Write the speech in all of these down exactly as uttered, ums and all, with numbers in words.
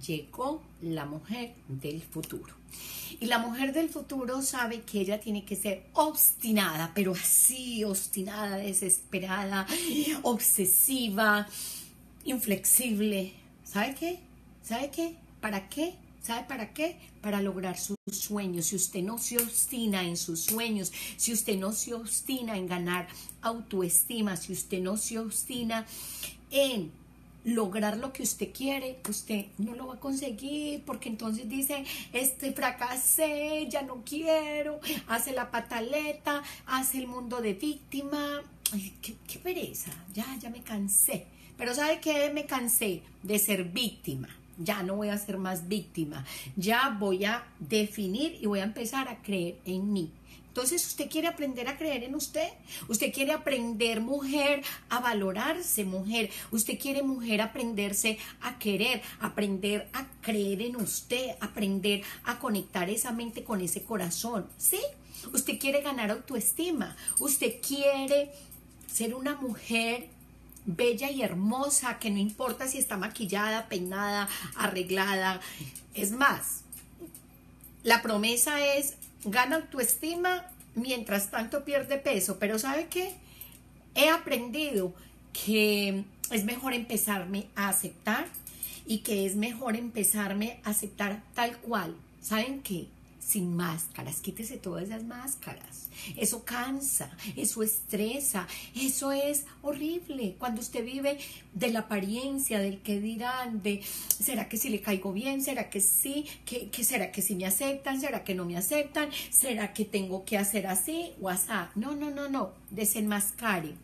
llegó la mujer del futuro. Y la mujer del futuro sabe que ella tiene que ser obstinada, pero así, obstinada, desesperada, obsesiva, inflexible. ¿Sabe qué? ¿Sabe qué? ¿Para qué? ¿Sabe para qué? Para lograr sus sueños. Si usted no se obstina en sus sueños, si usted no se obstina en ganar autoestima, si usted no se obstina en lograr lo que usted quiere, usted no lo va a conseguir, porque entonces dice, este fracasé, ya no quiero, hace la pataleta, hace el mundo de víctima. Ay, qué, qué pereza, ya, ya me cansé. Pero ¿sabe qué? Me cansé de ser víctima. Ya no voy a ser más víctima, ya voy a definir y voy a empezar a creer en mí. Entonces, ¿usted quiere aprender a creer en usted? ¿Usted quiere aprender, mujer, a valorarse, mujer? ¿Usted quiere, mujer, aprenderse a querer, aprender a creer en usted, aprender a conectar esa mente con ese corazón? ¿Sí? ¿Usted quiere ganar autoestima? ¿Usted quiere ser una mujer bella y hermosa, que no importa si está maquillada, peinada, arreglada? Es más, la promesa es gana autoestima, mientras tanto pierde peso. Pero ¿sabe qué? He aprendido que es mejor empezarme a aceptar y que es mejor empezarme a aceptar tal cual. ¿Saben qué? Sin máscaras, quítese todas esas máscaras. Eso cansa, eso estresa, eso es horrible. Cuando usted vive de la apariencia, del que dirán, de ¿será que sí le caigo bien? ¿Será que sí? ¿Qué, qué será que sí me aceptan? ¿Será que no me aceptan? ¿Será que tengo que hacer así o así? No, no, no, no. Desenmascare.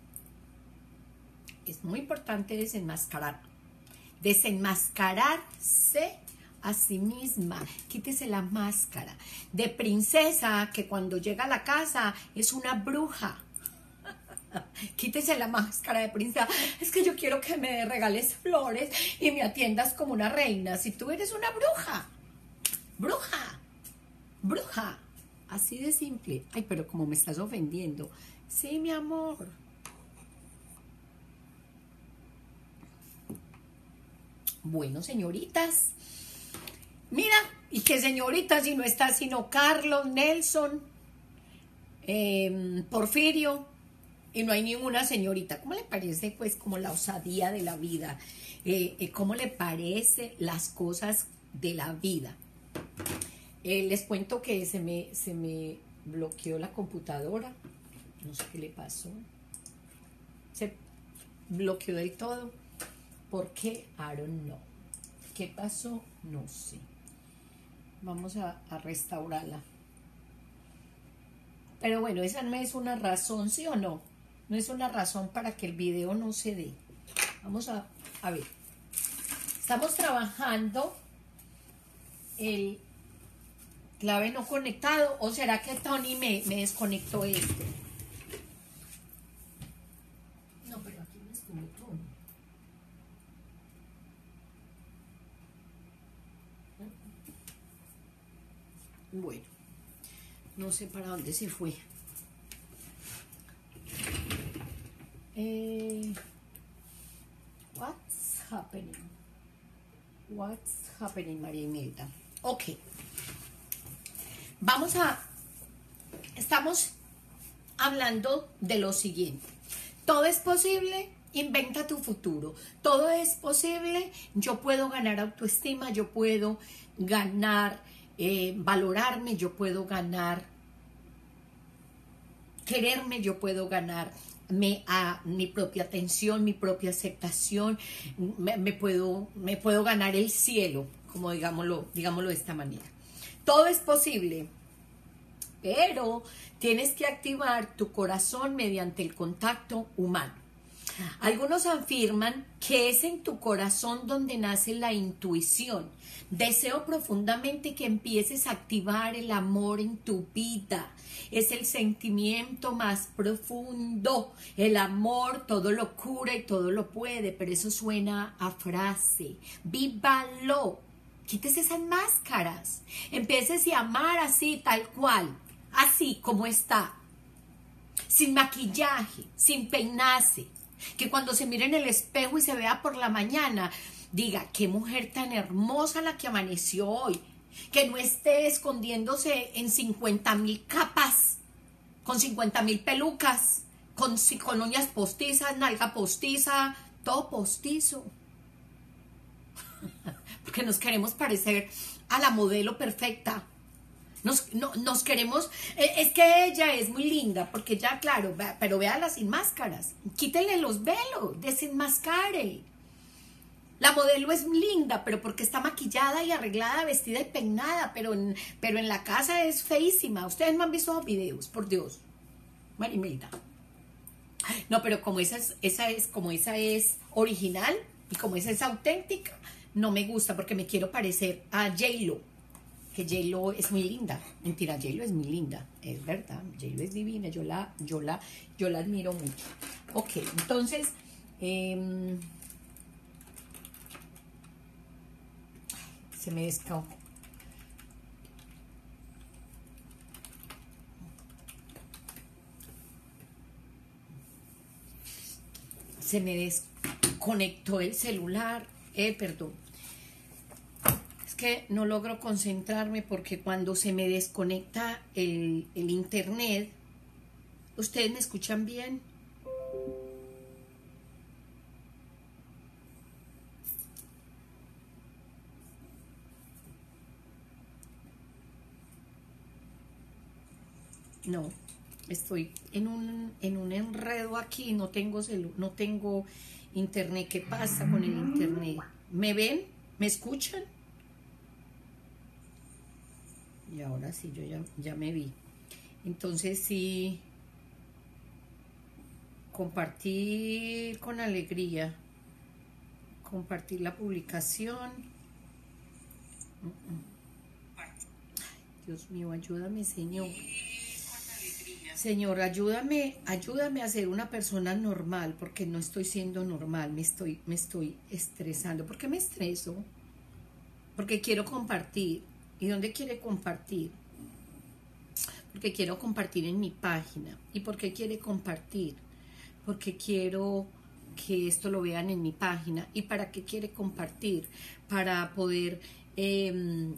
Es muy importante desenmascarar. Desenmascararse a sí misma. Quítese la máscara de princesa que cuando llega a la casa es una bruja. Quítese la máscara de princesa. Es que yo quiero que me regales flores y me atiendas como una reina. Si tú eres una bruja, bruja, bruja, así de simple. Ay, pero como me estás ofendiendo. Sí, mi amor. Bueno, señoritas, mira, y qué señorita, si no está sino Carlos, Nelson, eh, Porfirio, y no hay ninguna señorita. ¿Cómo le parece, pues, como la osadía de la vida? Eh, eh, ¿Cómo le parece las cosas de la vida? Eh, les cuento que se me, se me bloqueó la computadora. No sé qué le pasó. Se bloqueó del todo. ¿Por qué? I don't know. ¿Qué pasó? No sé. Vamos a, a restaurarla. Pero bueno, esa no es una razón, ¿sí o no? No es una razón para que el video no se dé. Vamos a, a ver. Estamos trabajando el clave no conectado. ¿O será que Tony me, me desconectó este? No, pero aquí no estuvo Tony. Bueno, no sé para dónde se fue. Eh, what's happening? What's happening, María Imelda? Ok. Vamos a... Estamos hablando de lo siguiente. Todo es posible. Inventa tu futuro. Todo es posible. Yo puedo ganar autoestima. Yo puedo ganar... Eh, valorarme, yo puedo ganar quererme, yo puedo ganar me, a, mi propia atención, mi propia aceptación, me, me, puedo, me puedo ganar el cielo, como digámoslo, digámoslo de esta manera. Todo es posible, pero tienes que activar tu corazón mediante el contacto humano. Algunos afirman que es en tu corazón donde nace la intuición. Deseo profundamente que empieces a activar el amor en tu vida. Es el sentimiento más profundo. El amor todo lo cura y todo lo puede, pero eso suena a frase. Vívalo. Quítese esas máscaras. Empieces a amar así, tal cual. Así como está. Sin maquillaje, sin peinarse. Que cuando se mire en el espejo y se vea por la mañana, diga, qué mujer tan hermosa la que amaneció hoy, que no esté escondiéndose en cincuenta mil capas, con cincuenta mil pelucas, con, con uñas postizas, nalga postiza, todo postizo. Porque nos queremos parecer a la modelo perfecta. Nos, no, nos queremos, eh, es que ella es muy linda, porque ya, claro, vea, pero véala sin máscaras. Quítenle los velos, desenmascare. La modelo es linda, pero porque está maquillada y arreglada, vestida y peinada, pero en, pero en la casa es feísima. Ustedes no han visto los videos, por Dios. Marimelda. No, pero como esa es, esa es, como esa es original y como esa es auténtica, no me gusta porque me quiero parecer a J-Lo. Que J-Lo es muy linda. Mentira, J-Lo es muy linda. Es verdad, J-Lo es divina. Yo la, yo la, yo la admiro mucho. Ok, entonces... Eh, se me escapó. Se me desconectó el celular. Eh, perdón. Que no logro concentrarme porque cuando se me desconecta el, el internet, ¿ustedes me escuchan bien? No, estoy en un, en un enredo aquí, no tengo celu, no tengo internet. ¿Qué pasa con el internet? ¿Me ven? ¿Me escuchan? Y ahora sí, yo ya, ya me vi. Entonces sí, compartir con alegría, compartir la publicación. Dios mío, ayúdame, Señor. Señor, ayúdame, ayúdame a ser una persona normal, porque no estoy siendo normal, me estoy, me estoy estresando. ¿Por qué me estreso? Porque quiero compartir. ¿Y dónde quiere compartir? Porque quiero compartir en mi página. ¿Y por qué quiere compartir? Porque quiero que esto lo vean en mi página. ¿Y para qué quiere compartir? Para poder eh,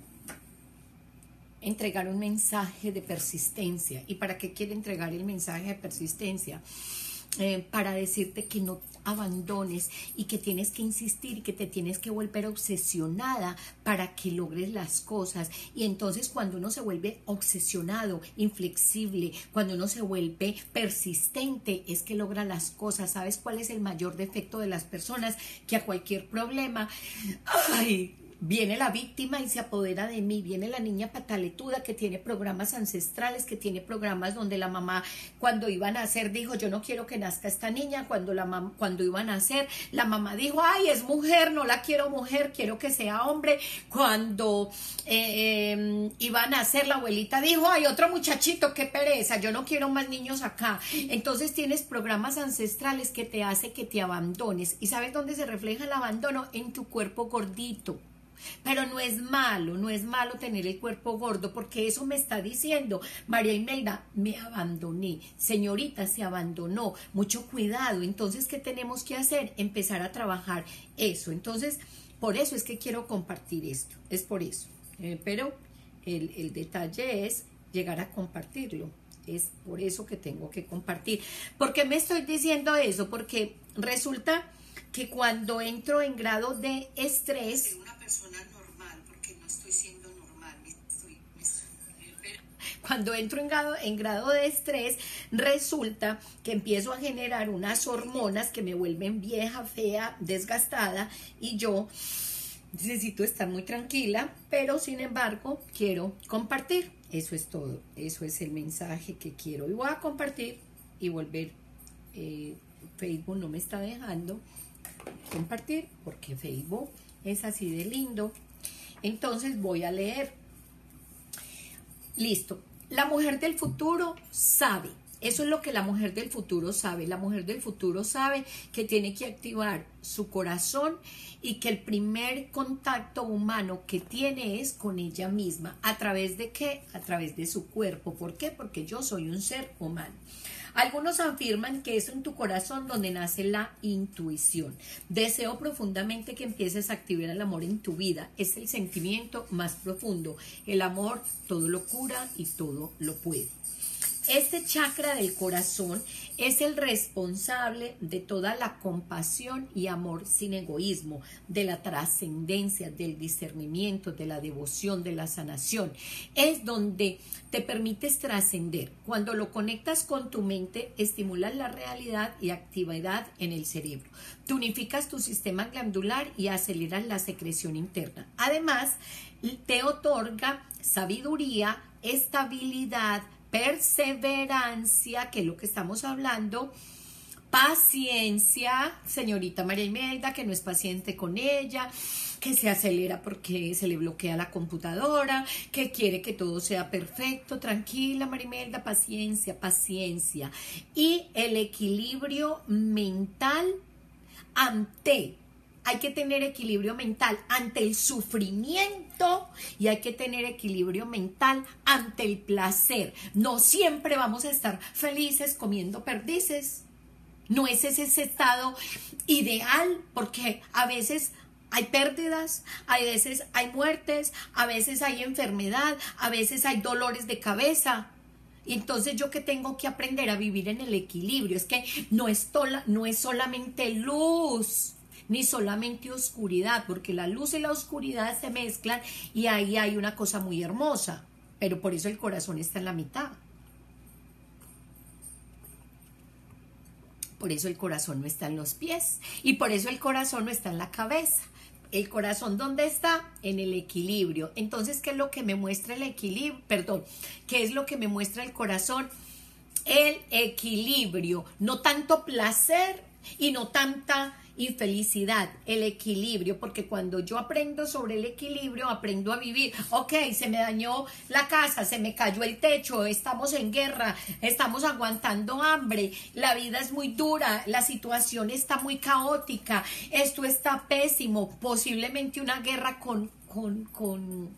entregar un mensaje de persistencia. ¿Y para qué quiere entregar el mensaje de persistencia? Eh, para decirte que no abandones y que tienes que insistir y que te tienes que volver obsesionada para que logres las cosas. Y entonces cuando uno se vuelve obsesionado, inflexible, cuando uno se vuelve persistente, es que logra las cosas. ¿Sabes cuál es el mayor defecto de las personas? Que a cualquier problema, ¡ay!, viene la víctima y se apodera de mí, viene la niña pataletuda que tiene programas ancestrales, que tiene programas donde la mamá cuando iban a nacer dijo, yo no quiero que nazca esta niña, cuando la mam cuando iban a nacer, la mamá dijo, ay, es mujer, no la quiero mujer, quiero que sea hombre, cuando eh, eh, iban a nacer, la abuelita dijo, ay, otro muchachito, qué pereza, yo no quiero más niños acá. Entonces tienes programas ancestrales que te hace que te abandones. ¿Y sabes dónde se refleja el abandono? En tu cuerpo gordito. Pero no es malo, no es malo tener el cuerpo gordo, porque eso me está diciendo, María Imelda, me abandoné, señorita, se abandonó, mucho cuidado. Entonces, ¿qué tenemos que hacer? Empezar a trabajar eso. Entonces, por eso es que quiero compartir esto, es por eso. Eh, pero el, el detalle es llegar a compartirlo, es por eso que tengo que compartir. ¿Por qué me estoy diciendo eso? Porque resulta que cuando entro en grado de estrés, persona normal, porque no estoy siendo normal, me estoy, me estoy, pero... cuando entro en grado, en grado de estrés, resulta que empiezo a generar unas hormonas que me vuelven vieja, fea, desgastada, y yo necesito estar muy tranquila, pero sin embargo quiero compartir. Eso es todo, eso es el mensaje que quiero, y voy a compartir y volver. eh, Facebook no me está dejando compartir porque Facebook es así de lindo. Entonces voy a leer. Listo. La mujer del futuro sabe. Eso es lo que la mujer del futuro sabe. La mujer del futuro sabe que tiene que activar su corazón y que el primer contacto humano que tiene es con ella misma. ¿A través de qué? A través de su cuerpo. ¿Por qué? Porque yo soy un ser humano. Algunos afirman que es en tu corazón donde nace la intuición. Deseo profundamente que empieces a activar el amor en tu vida. Es el sentimiento más profundo. El amor todo lo cura y todo lo puede. Este chakra del corazón es el responsable de toda la compasión y amor sin egoísmo, de la trascendencia, del discernimiento, de la devoción, de la sanación. Es donde te permites trascender. Cuando lo conectas con tu mente, estimulas la realidad y actividad en el cerebro. Tú unificas tu sistema glandular y aceleras la secreción interna. Además, te otorga sabiduría, estabilidad, perseverancia, que es lo que estamos hablando, paciencia, señorita María Imelda, que no es paciente con ella, que se acelera porque se le bloquea la computadora, que quiere que todo sea perfecto. Tranquila, María Imelda, paciencia, paciencia. Y el equilibrio mental ante Hay que tener equilibrio mental ante el sufrimiento y hay que tener equilibrio mental ante el placer. No siempre vamos a estar felices comiendo perdices. No es ese, ese estado ideal, porque a veces hay pérdidas, a veces hay muertes, a veces hay enfermedad, a veces hay dolores de cabeza. Y entonces yo que tengo que aprender a vivir en el equilibrio. Es que no es, tola, no es solamente luz, ni solamente oscuridad, porque la luz y la oscuridad se mezclan y ahí hay una cosa muy hermosa, pero por eso el corazón está en la mitad. Por eso el corazón no está en los pies y por eso el corazón no está en la cabeza. El corazón, ¿dónde está? En el equilibrio. Entonces, ¿qué es lo que me muestra el equilibrio? Perdón, ¿qué es lo que me muestra el corazón? El equilibrio, no tanto placer y no tanta infelicidad, el equilibrio, porque cuando yo aprendo sobre el equilibrio, aprendo a vivir. Ok, se me dañó la casa, se me cayó el techo, estamos en guerra, estamos aguantando hambre, la vida es muy dura, la situación está muy caótica, esto está pésimo, posiblemente una guerra con, con, con,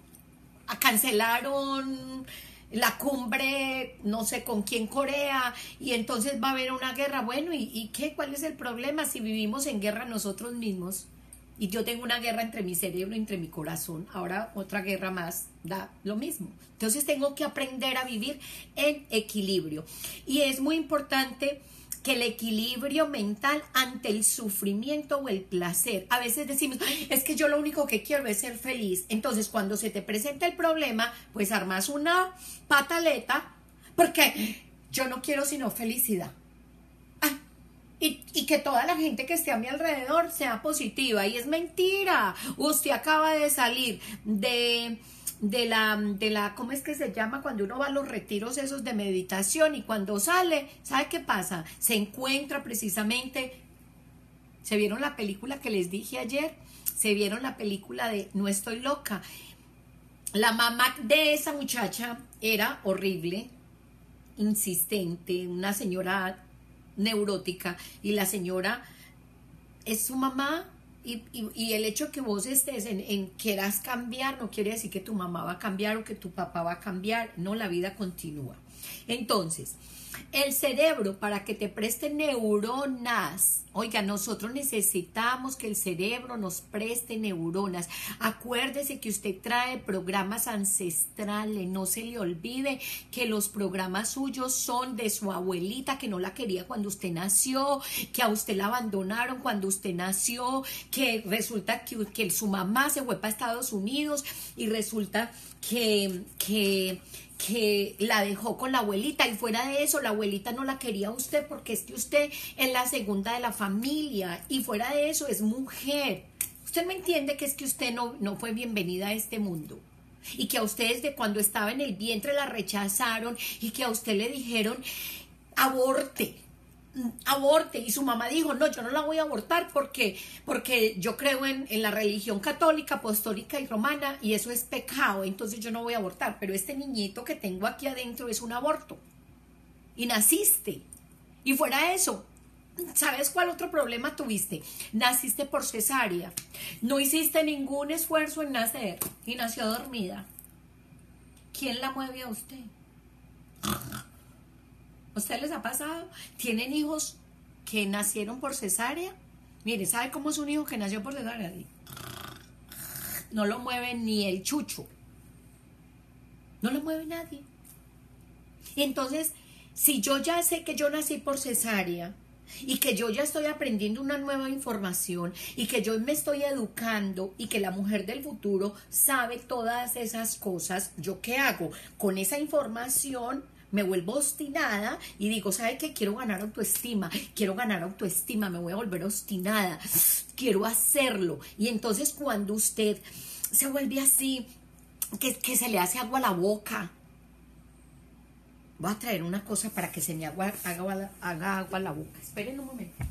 cancelaron la cumbre, no sé con quién, Corea, y entonces va a haber una guerra. Bueno, ¿y, y qué? ¿Cuál es el problema si vivimos en guerra nosotros mismos? Y yo tengo una guerra entre mi cerebro y entre mi corazón, ahora otra guerra más, da lo mismo. Entonces tengo que aprender a vivir en equilibrio. Y es muy importante que el equilibrio mental ante el sufrimiento o el placer. A veces decimos, es que yo lo único que quiero es ser feliz. Entonces, cuando se te presenta el problema, pues armas una pataleta, porque yo no quiero sino felicidad. Ah, y, y que toda la gente que esté a mi alrededor sea positiva. Y es mentira. Usted acaba de salir de... de la, de la, ¿cómo es que se llama? Cuando uno va a los retiros esos de meditación y cuando sale, ¿sabe qué pasa? Se encuentra precisamente, ¿se vieron la película que les dije ayer? ¿Se vieron la película de No estoy loca? La mamá de esa muchacha era horrible, insistente, una señora neurótica y la señora es su mamá. Y, y, y el hecho que vos estés en, en quieras cambiar no quiere decir que tu mamá va a cambiar o que tu papá va a cambiar. No, la vida continúa. Entonces, el cerebro, para que te preste neuronas, oiga, nosotros necesitamos que el cerebro nos preste neuronas. Acuérdese que usted trae programas ancestrales, no se le olvide que los programas suyos son de su abuelita que no la quería cuando usted nació, que a usted la abandonaron cuando usted nació, que resulta que, que su mamá se fue para Estados Unidos y resulta que... que que la dejó con la abuelita y fuera de eso la abuelita no la quería a usted porque es que usted es la segunda de la familia y fuera de eso es mujer. Usted me entiende que es que usted no, no fue bienvenida a este mundo y que a usted desde cuando estaba en el vientre la rechazaron y que a usted le dijeron aborte, aborte y su mamá dijo no, yo no la voy a abortar porque, porque yo creo en, en la religión católica, apostólica y romana y eso es pecado, entonces yo no voy a abortar, pero este niñito que tengo aquí adentro es un aborto y naciste y fuera eso, ¿sabes cuál otro problema tuviste? Naciste por cesárea, no hiciste ningún esfuerzo en nacer y nació dormida. ¿Quién la mueve a usted? O ustedes les ha pasado? ¿Tienen hijos que nacieron por cesárea? Mire, ¿sabe cómo es un hijo que nació por cesárea? No lo mueve ni el chucho. No lo mueve nadie. Entonces, si yo ya sé que yo nací por cesárea y que yo ya estoy aprendiendo una nueva información y que yo me estoy educando y que la mujer del futuro sabe todas esas cosas, ¿yo qué hago? Con esa información me vuelvo obstinada y digo, ¿sabe qué? Quiero ganar autoestima, quiero ganar autoestima, me voy a volver obstinada, quiero hacerlo. Y entonces cuando usted se vuelve así, que, que se le hace agua a la boca, voy a traer una cosa para que se me agua, haga, haga agua a la boca. Esperen un momento.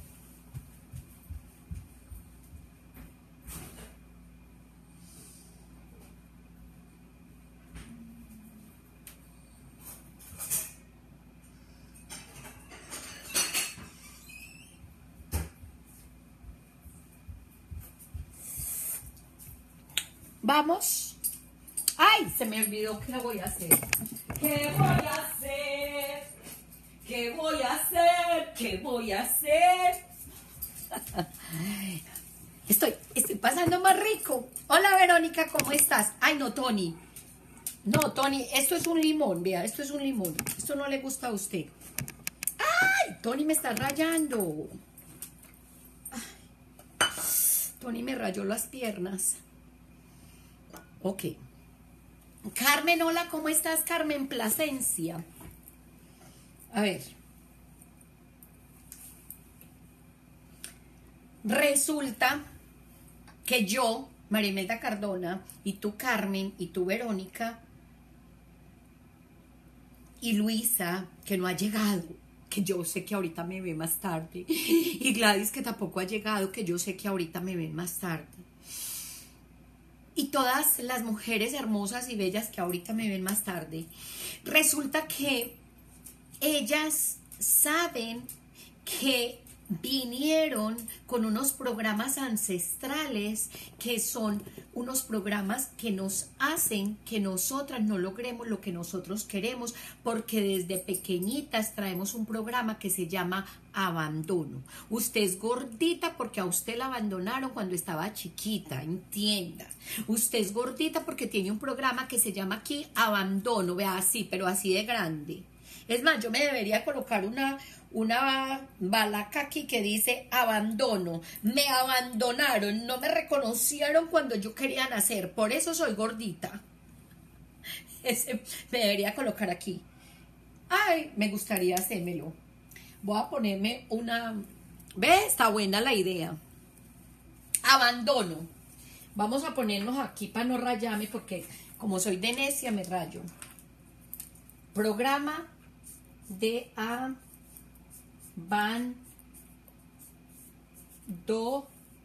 Vamos. ¡Ay! Se me olvidó qué voy a hacer. ¿Qué voy a hacer? ¿Qué voy a hacer? ¿Qué voy a hacer? Estoy, estoy pasando más rico. Hola, Verónica, ¿cómo estás? Ay, no, Tony. No, Tony, esto es un limón, vea, esto es un limón. Esto no le gusta a usted. ¡Ay! Tony me está rayando. Ay, Tony me rayó las piernas. Ok. Carmen, hola, ¿cómo estás, Carmen Plasencia? A ver. Resulta que yo, Marimelda Cardona, y tú, Carmen, y tú, Verónica, y Luisa, que no ha llegado, que yo sé que ahorita me ve más tarde, y Gladys, que tampoco ha llegado, que yo sé que ahorita me ven más tarde. Y todas las mujeres hermosas y bellas que ahorita me ven más tarde, resulta que ellas saben que vinieron con unos programas ancestrales que son unos programas que nos hacen que nosotras no logremos lo que nosotros queremos, porque desde pequeñitas traemos un programa que se llama abandono. Usted es gordita porque a usted la abandonaron cuando estaba chiquita, entienda. Usted es gordita porque tiene un programa que se llama aquí abandono, vea, así, pero así de grande. Es más, yo me debería colocar una, una balaca aquí que dice abandono. Me abandonaron, no me reconocieron cuando yo quería nacer, por eso soy gordita. Ese me debería colocar aquí. Ay, me gustaría hacérmelo. Voy a ponerme una... ¿Ve? Está buena la idea. Abandono. Vamos a ponernos aquí para no rayarme porque como soy de necia me rayo. Programa de abandono.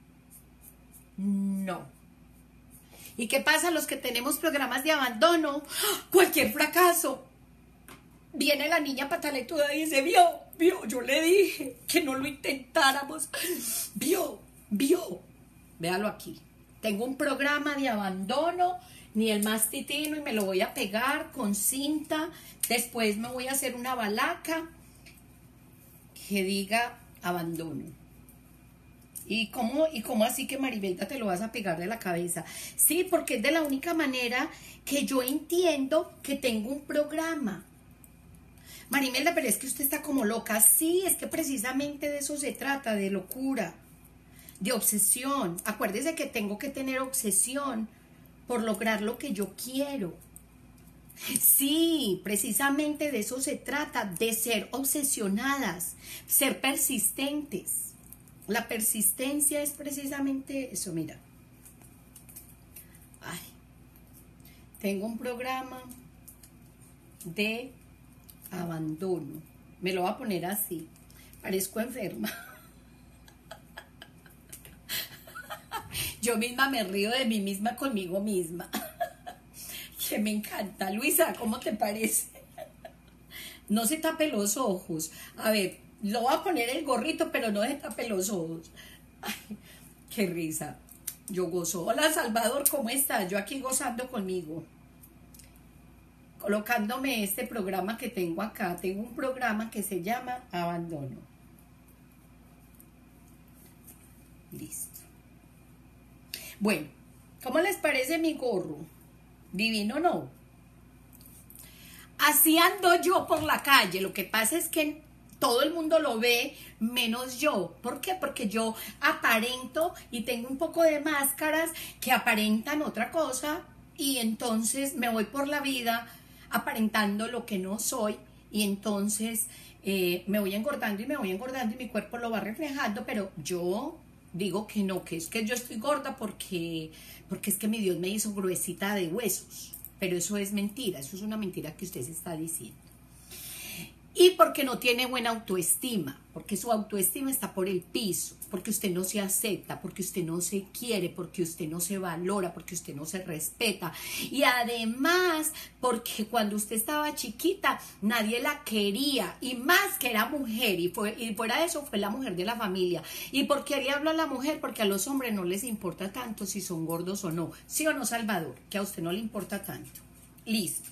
¿Y qué pasa los que tenemos programas de abandono? Cualquier fracaso. Viene la niña pataletuda y dice, vio, vio, yo le dije que no lo intentáramos. Vio, vio. Véalo aquí. Tengo un programa de abandono, ni el más titino, y me lo voy a pegar con cinta. Después me voy a hacer una balaca que diga abandono. ¿Y cómo, ¿Y cómo así que, Maribelta, te lo vas a pegar de la cabeza? Sí, porque es de la única manera que yo entiendo que tengo un programa. Marimelda, pero es que usted está como loca. Sí, es que precisamente de eso se trata, de locura, de obsesión. Acuérdese que tengo que tener obsesión por lograr lo que yo quiero. Sí, precisamente de eso se trata, de ser obsesionadas, ser persistentes. La persistencia es precisamente eso, mira. Ay, tengo un programa de abandono. Me lo voy a poner así. Parezco enferma. Yo misma me río de mí misma conmigo misma. Que me encanta. Luisa, ¿cómo te parece? No se tape los ojos. A ver, lo voy a poner el gorrito, pero no se tape los ojos. Ay, qué risa. Yo gozo. Hola, Salvador, ¿cómo estás? Yo aquí gozando conmigo. colocándome este programa que tengo acá. Tengo un programa que se llama Abandono. Listo. Bueno, ¿cómo les parece mi gorro? Divino, ¿no? Así ando yo por la calle. Lo que pasa es que todo el mundo lo ve, menos yo. ¿Por qué? Porque yo aparento y tengo un poco de máscaras que aparentan otra cosa, y entonces me voy por la vida aparentando lo que no soy, y entonces eh, me voy engordando y me voy engordando y mi cuerpo lo va reflejando, pero yo digo que no, que es que yo estoy gorda porque, porque es que mi Dios me hizo gruesita de huesos, pero eso es mentira, eso es una mentira que usted se está diciendo. Y porque no tiene buena autoestima, porque su autoestima está por el piso, porque usted no se acepta, porque usted no se quiere, porque usted no se valora, porque usted no se respeta. Y además, porque cuando usted estaba chiquita, nadie la quería, y más que era mujer, y, fue, y fuera de eso fue la mujer de la familia. ¿Y por qué le hablo a la mujer? Porque a los hombres no les importa tanto si son gordos o no. ¿Sí o no, Salvador? Que a usted no le importa tanto. Listo.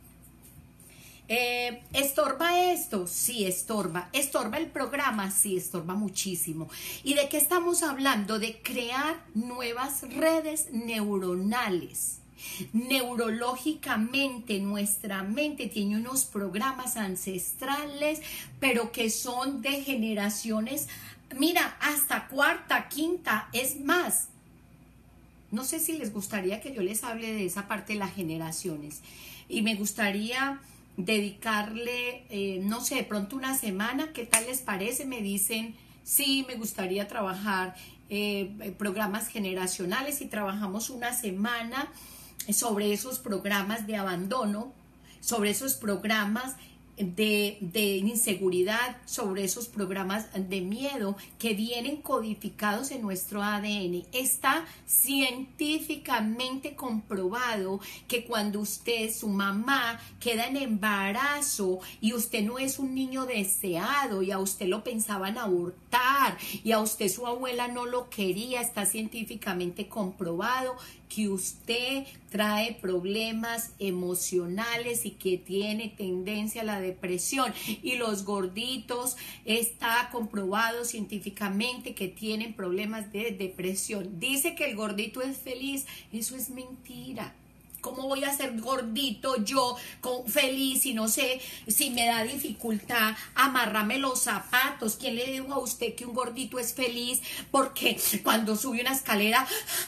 Eh, ¿Estorba esto? Sí, estorba. ¿Estorba el programa? Sí, estorba muchísimo. ¿Y de qué estamos hablando? De crear nuevas redes neuronales. Neurológicamente, nuestra mente tiene unos programas ancestrales, pero que son de generaciones, mira, hasta cuarta, quinta, es más. No sé si les gustaría que yo les hable de esa parte de las generaciones. Y me gustaría dedicarle, eh, no sé, de pronto una semana. ¿Qué tal les parece? Me dicen, sí, me gustaría trabajar eh, programas generacionales, y trabajamos una semana sobre esos programas de abandono, sobre esos programas de, de inseguridad, sobre esos programas de miedo que vienen codificados en nuestro A D N. Está científicamente comprobado que cuando usted, su mamá, queda en embarazo y usted no es un niño deseado y a usted lo pensaban abortar y a usted su abuela no lo quería, está científicamente comprobado que usted trae problemas emocionales y que tiene tendencia a la depresión. Y los gorditos, está comprobado científicamente que tienen problemas de depresión. Dice que el gordito es feliz, eso es mentira. ¿Cómo voy a ser gordito yo con, feliz si no sé, si me da dificultad amarrarme los zapatos? ¿Quién le dijo a usted que un gordito es feliz porque cuando sube una escalera,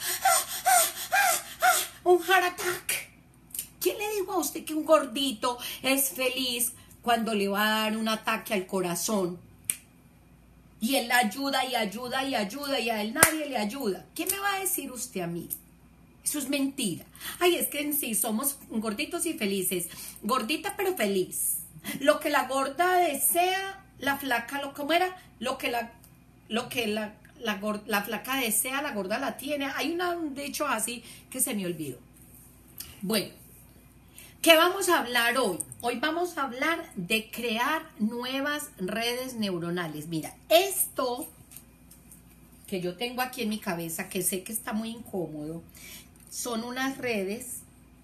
un heart attack? ¿Quién le dijo a usted que un gordito es feliz cuando le va a dar un ataque al corazón? Y él ayuda y ayuda y ayuda y a él nadie le ayuda. ¿Qué me va a decir usted a mí? Eso es mentira. Ay, es que en sí somos gorditos y felices. Gordita pero feliz. Lo que la gorda desea, la flaca, lo ¿cómo era? Lo que la, lo que la, la, gorda, la flaca desea, la gorda la tiene. Hay una, un dicho así que se me olvidó. Bueno, ¿qué vamos a hablar hoy? Hoy vamos a hablar de crear nuevas redes neuronales. Mira, esto que yo tengo aquí en mi cabeza, que sé que está muy incómodo, son unas redes,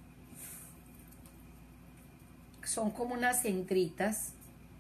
son como unas centritas.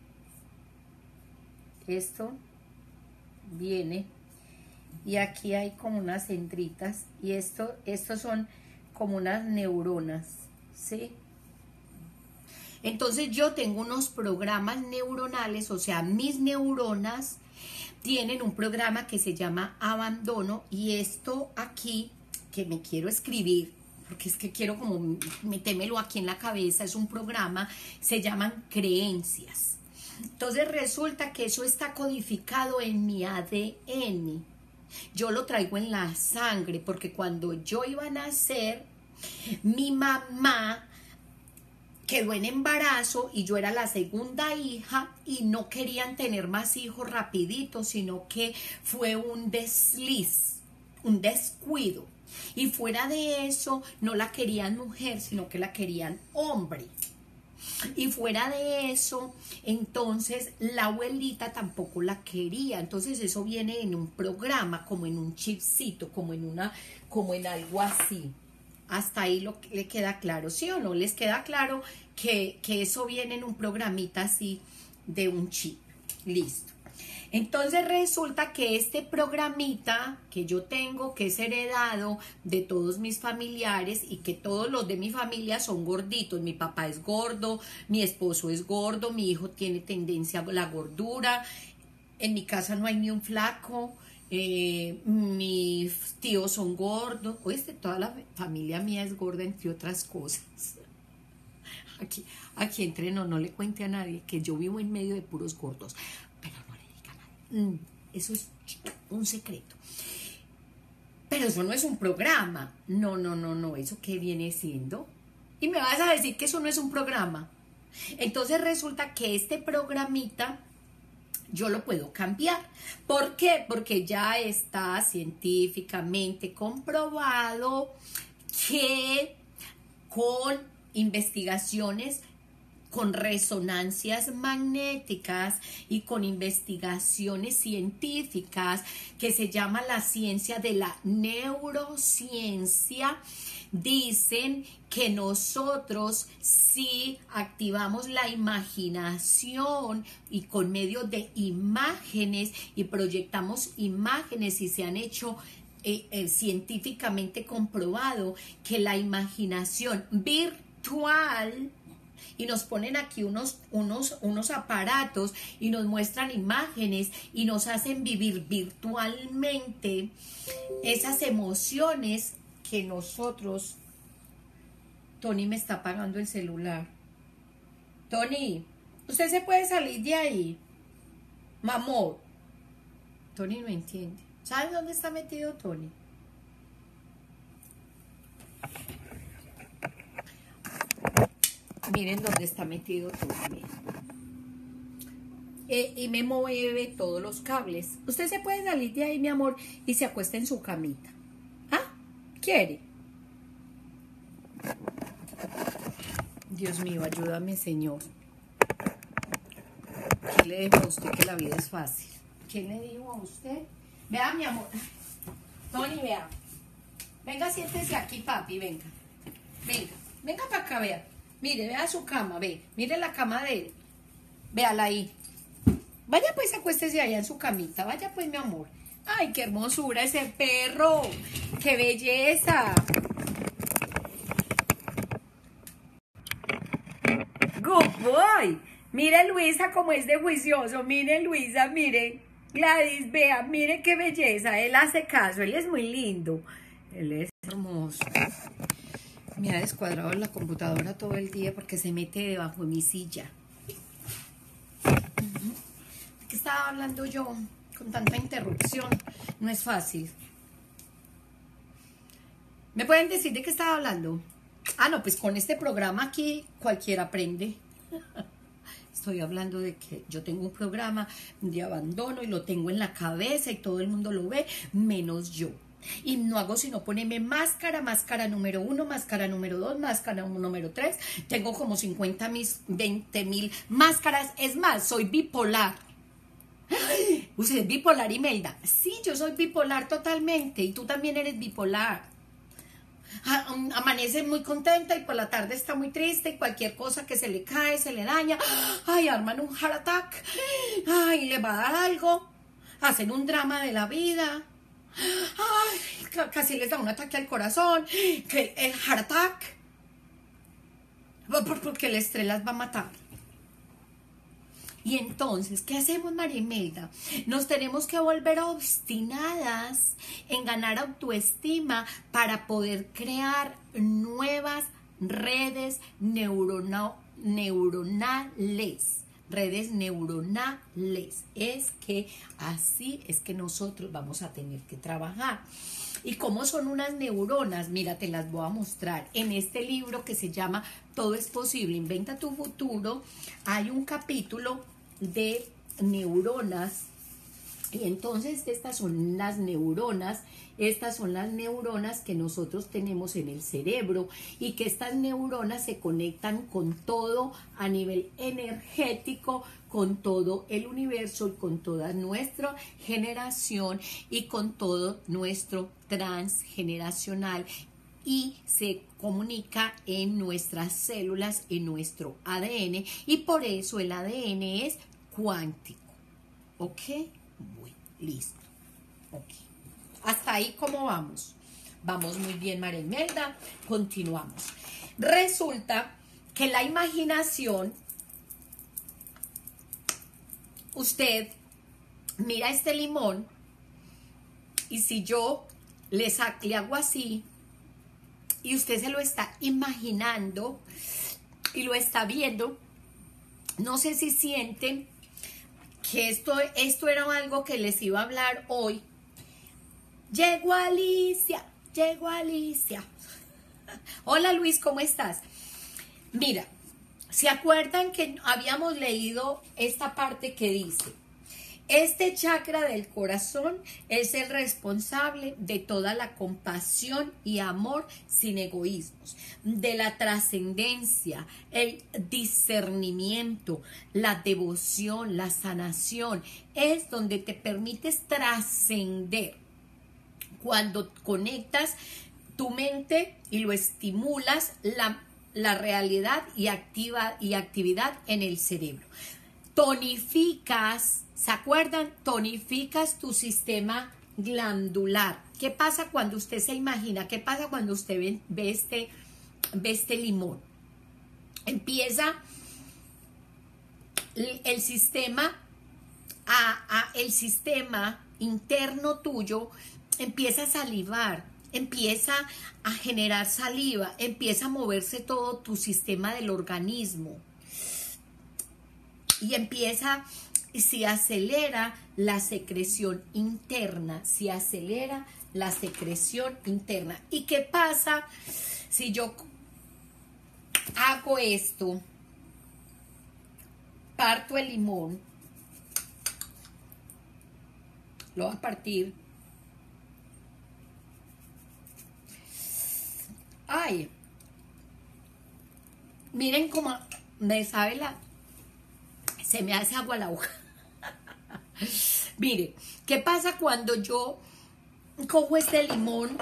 Esto viene y aquí hay como unas centritas y esto, estos son como unas neuronas, ¿sí? Entonces yo tengo unos programas neuronales, o sea, mis neuronas tienen un programa que se llama abandono, y esto aquí que me quiero escribir, porque es que quiero como metérmelo aquí en la cabeza, es un programa, se llaman creencias. Entonces resulta que eso está codificado en mi A D N. Yo lo traigo en la sangre, porque cuando yo iba a nacer, mi mamá quedó en embarazo y yo era la segunda hija y no querían tener más hijos rapidito, sino que fue un desliz, un descuido. Y fuera de eso, no la querían mujer, sino que la querían hombre. Y fuera de eso, entonces la abuelita tampoco la quería. Entonces eso viene en un programa, como en un chipcito, como en una, como en algo así. hasta ahí lo, le queda claro, ¿sí o no? ¿Les queda claro que, que eso viene en un programita así de un chip? Listo. Entonces resulta que este programita que yo tengo, que es heredado de todos mis familiares y que todos los de mi familia son gorditos, mi papá es gordo, mi esposo es gordo, mi hijo tiene tendencia a la gordura, en mi casa no hay ni un flaco, eh, mis tíos son gordos, oíste, toda la familia mía es gorda, entre otras cosas. Aquí, aquí entre no, no le cuente a nadie que yo vivo en medio de puros gordos, pero no le diga a nadie. Mm, eso es un secreto. Pero eso no es un programa. No, no, no, no. ¿Eso qué viene siendo? Y me vas a decir que eso no es un programa. Entonces resulta que este programita yo lo puedo cambiar. ¿Por qué? Porque ya está científicamente comprobado que con investigaciones, con resonancias magnéticas y con investigaciones científicas que se llama la ciencia de la neurociencia, dicen que nosotros si activamos la imaginación y con medio de imágenes y proyectamos imágenes y se han hecho eh, eh, científicamente comprobado que la imaginación virtual, y nos ponen aquí unos, unos, unos aparatos y nos muestran imágenes y nos hacen vivir virtualmente esas emociones que nosotros... Tony me está apagando el celular. Tony, usted se puede salir de ahí. Mamor. Tony no entiende. ¿Sabe dónde está metido Tony? Miren dónde está metido Tony. Eh, y me mueve todos los cables. Usted se puede salir de ahí, mi amor, y se acuesta en su camita. ¿Ah? ¿Quiere? Dios mío, ayúdame, Señor. ¿Quién le dijo a usted que la vida es fácil? ¿Quién le dijo a usted? Vea, mi amor. Tony, vea. Venga, siéntese aquí, papi, venga. Venga, venga para acá, vea. Mire, vea su cama, ve. Mire la cama de él. Véala ahí. Vaya pues, acuéstese allá en su camita. Vaya pues, mi amor. Ay, qué hermosura ese perro. Qué belleza. Good boy. Mire Luisa como es de juicioso. Mire Luisa, mire. Gladys, vea, mire qué belleza. Él hace caso, él es muy lindo. Él es hermoso. Me ha descuadrado la computadora todo el día porque se mete debajo de mi silla. ¿De qué estaba hablando yo? Con tanta interrupción. No es fácil. ¿Me pueden decir de qué estaba hablando? Ah, no, pues con este programa aquí cualquiera aprende. Estoy hablando de que yo tengo un programa de abandono y lo tengo en la cabeza y todo el mundo lo ve, menos yo. Y no hago sino ponerme máscara, máscara número uno, máscara número dos, máscara número tres. Tengo como cincuenta mil, veinte mil máscaras. Es más, soy bipolar. ¡Ay! ¿Usted es bipolar, Imelda? Sí, yo soy bipolar totalmente. Y tú también eres bipolar. Amanece muy contenta y por la tarde está muy triste y cualquier cosa que se le cae, se le daña. Ay, arman un heart attack. Ay, le va a dar algo. Hacen un drama de la vida. Ay, casi les da un ataque al corazón, que el heart attack, porque el estrés las va a matar. Y entonces, ¿qué hacemos, María Imelda? Nos tenemos que volver obstinadas en ganar autoestima para poder crear nuevas redes neurona- neuronales. Redes neuronales. Es que así es que nosotros vamos a tener que trabajar. ¿Y cómo son unas neuronas? Mira, te las voy a mostrar. En este libro que se llama Todo es posible, inventa tu futuro, hay un capítulo de neuronas. Y entonces estas son las neuronas, estas son las neuronas que nosotros tenemos en el cerebro y que estas neuronas se conectan con todo a nivel energético, con todo el universo y con toda nuestra generación y con todo nuestro transgeneracional y se comunica en nuestras células, en nuestro A D N, y por eso el A D N es cuántico. ¿Ok? Bueno, listo. Ok. Hasta ahí, ¿cómo vamos? Vamos muy bien, María Imelda. Continuamos. Resulta que la imaginación, usted mira este limón y si yo le, le hago así y usted se lo está imaginando y lo está viendo, no sé si sienten que esto, esto era algo que les iba a hablar hoy. Llegó Alicia, llegó Alicia. Hola Luis, ¿cómo estás? Mira, ¿se acuerdan que habíamos leído esta parte que dice: este chakra del corazón es el responsable de toda la compasión y amor sin egoísmos, de la trascendencia, el discernimiento, la devoción, la sanación? Es donde te permites trascender. Cuando conectas tu mente y lo estimulas, la, la realidad y, activa, y actividad en el cerebro. Tonificas, ¿se acuerdan? Tonificas tu sistema glandular. ¿Qué pasa cuando usted se imagina? ¿Qué pasa cuando usted ve, ve, este, ve este limón? Empieza el, el sistema, a, a, el sistema interno tuyo empieza a salivar, empieza a generar saliva, empieza a moverse todo tu sistema del organismo y empieza, se acelera la secreción interna, se acelera la secreción interna. ¿Y qué pasa si yo hago esto? Parto el limón, lo voy a partir. Ay, miren cómo me sabe la... Se me hace agua la boca. Mire, ¿qué pasa cuando yo cojo este limón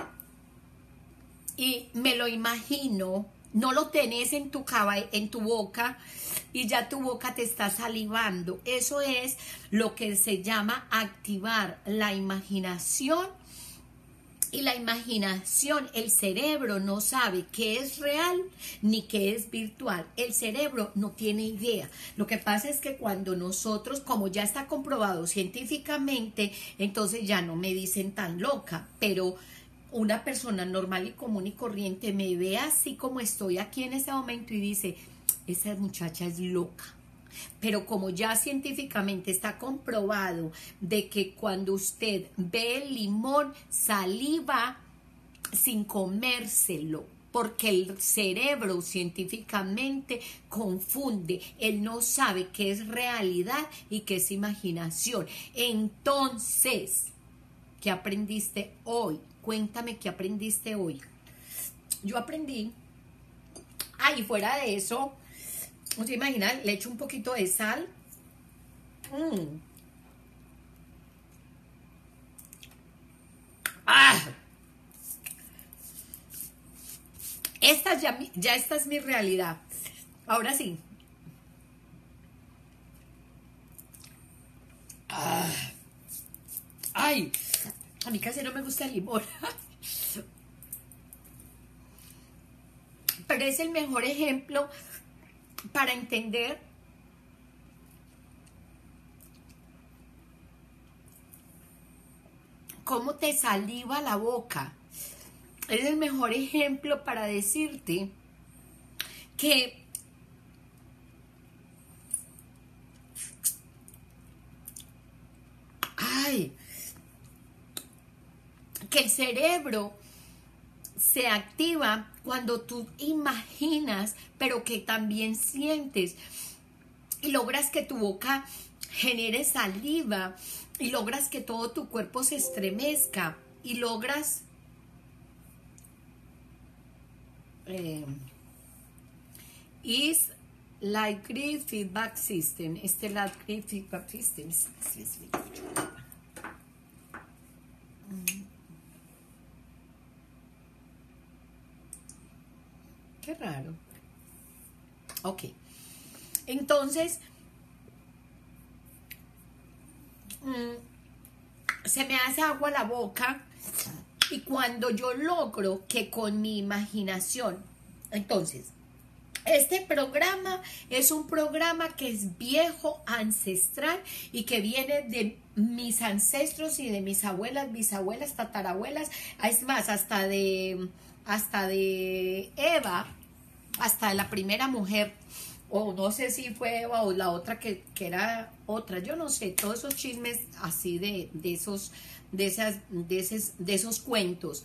y me lo imagino? No lo tenés en tu, en tu boca y ya tu boca te está salivando. Eso es lo que se llama activar la imaginación. Y la imaginación, el cerebro no sabe qué es real ni qué es virtual. El cerebro no tiene idea. Lo que pasa es que cuando nosotros, como ya está comprobado científicamente, entonces ya no me dicen tan loca, pero una persona normal y común y corriente me ve así como estoy aquí en este momento y dice: esa muchacha es loca. Pero como ya científicamente está comprobado de que cuando usted ve el limón, saliva sin comérselo, porque el cerebro científicamente confunde, él no sabe qué es realidad y qué es imaginación. Entonces, ¿qué aprendiste hoy? Cuéntame qué aprendiste hoy. Yo aprendí, ah, y fuera de eso, ¿no se imaginan? Le echo un poquito de sal. Mm. ¡Ah! Esta ya, ya esta es mi realidad. Ahora sí. ¡Ah! ¡Ay! A mí casi no me gusta el limón. Pero es el mejor ejemplo para entender cómo te saliva la boca. Es el mejor ejemplo para decirte que ay, que el cerebro se activa cuando tú imaginas, pero que también sientes y logras que tu boca genere saliva y logras que todo tu cuerpo se estremezca y logras eh, is like great feedback system. Este like great feedback system. Qué raro. Ok. Entonces, mmm, se me hace agua la boca y cuando yo logro que con mi imaginación, entonces, este programa es un programa que es viejo, ancestral y que viene de mis ancestros y de mis abuelas, bisabuelas, tatarabuelas, es más, hasta de, hasta de Eva, hasta la primera mujer, o no sé si fue Eva o la otra que, que era otra, yo no sé, todos esos chismes así de, de esos, de esas, de esos, de esos cuentos.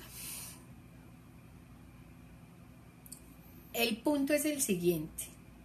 El punto es el siguiente.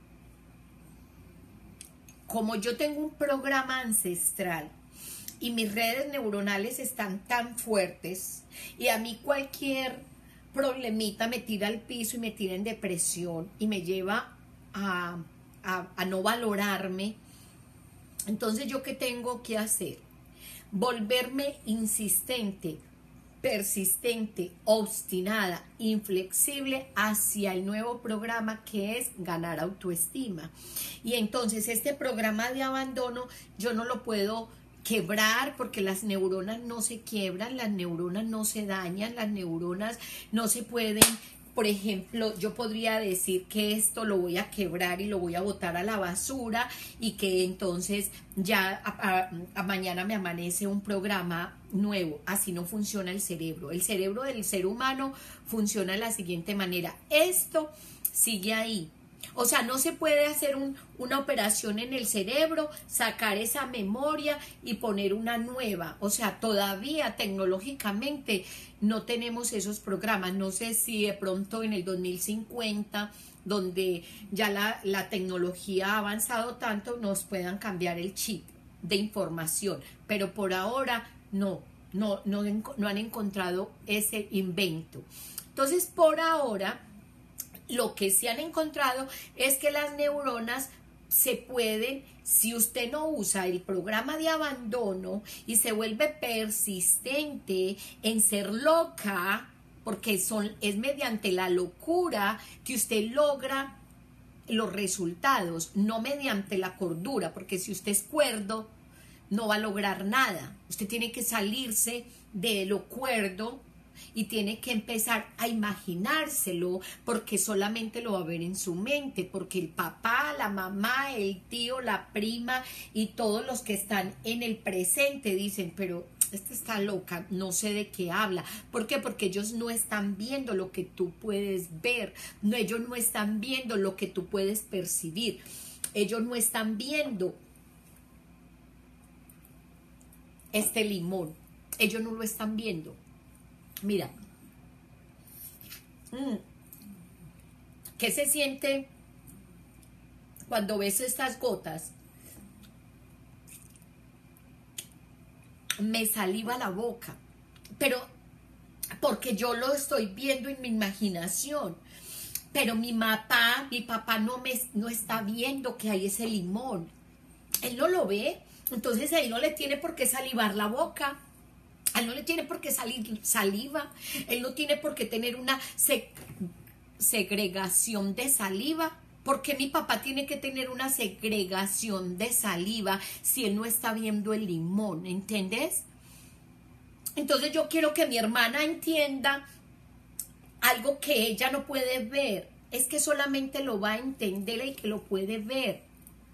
Como yo tengo un programa ancestral y mis redes neuronales están tan fuertes y a mí cualquier problemita me tira al piso y me tira en depresión y me lleva a, a, a no valorarme, entonces yo ¿qué tengo que hacer? Volverme insistente, persistente, obstinada, inflexible hacia el nuevo programa que es ganar autoestima. Y entonces este programa de abandono yo no lo puedo quebrar porque las neuronas no se quiebran, las neuronas no se dañan, las neuronas no se pueden. Por ejemplo, yo podría decir que esto lo voy a quebrar y lo voy a botar a la basura y que entonces ya a, a, a mañana me amanece un programa nuevo. Así no funciona el cerebro. El cerebro del ser humano funciona de la siguiente manera. Esto sigue ahí. O sea, no se puede hacer un, una operación en el cerebro, sacar esa memoria y poner una nueva. O sea, todavía tecnológicamente no tenemos esos programas. No sé si de pronto en el dos mil cincuenta, donde ya la, la tecnología ha avanzado tanto, nos puedan cambiar el chip de información. Pero por ahora no, no, no, no han encontrado ese invento. Entonces, por ahora, lo que se han encontrado es que las neuronas se pueden, si usted no usa el programa de abandono y se vuelve persistente en ser loca, porque son, es mediante la locura que usted logra los resultados, no mediante la cordura, porque si usted es cuerdo, no va a lograr nada. Usted tiene que salirse de lo cuerdo y tiene que empezar a imaginárselo, porque solamente lo va a ver en su mente, porque el papá, la mamá, el tío, la prima y todos los que están en el presente dicen, pero esta está loca, no sé de qué habla. ¿Por qué? Porque ellos no están viendo lo que tú puedes ver, no, ellos no están viendo lo que tú puedes percibir, ellos no están viendo este limón, ellos no lo están viendo. Mira, mm, ¿qué se siente cuando ves estas gotas? Me saliva la boca, pero porque yo lo estoy viendo en mi imaginación, pero mi papá, mi papá no me no está viendo que hay ese limón, él no lo ve, entonces él no le tiene por qué salivar la boca. Él no le tiene por qué salir saliva, él no tiene por qué tener una se segregación de saliva. ¿Por qué mi papá tiene que tener una segregación de saliva si él no está viendo el limón? ¿Entendés? Entonces yo quiero que mi hermana entienda algo que ella no puede ver. Es que solamente lo va a entender el que lo puede ver.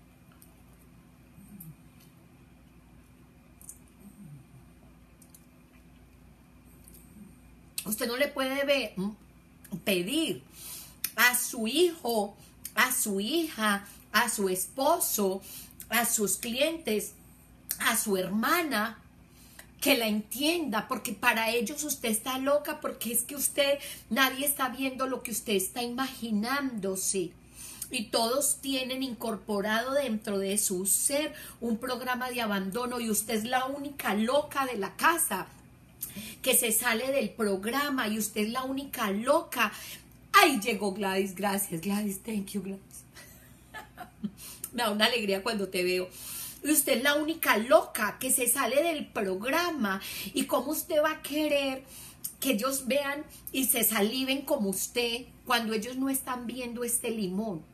Usted no le puede ver, pedir a su hijo, a su hija, a su esposo, a sus clientes, a su hermana, que la entienda, porque para ellos usted está loca, porque es que usted, nadie está viendo lo que usted está imaginándose. Y todos tienen incorporado dentro de su ser un programa de abandono y usted es la única loca de la casa que se sale del programa y usted es la única loca. ¡Ay, llegó Gladys! Gracias, Gladys. Thank you, Gladys. Me da una alegría cuando te veo. Y usted es la única loca que se sale del programa. ¿Y cómo usted va a querer que ellos vean y se saliven como usted cuando ellos no están viendo este limón.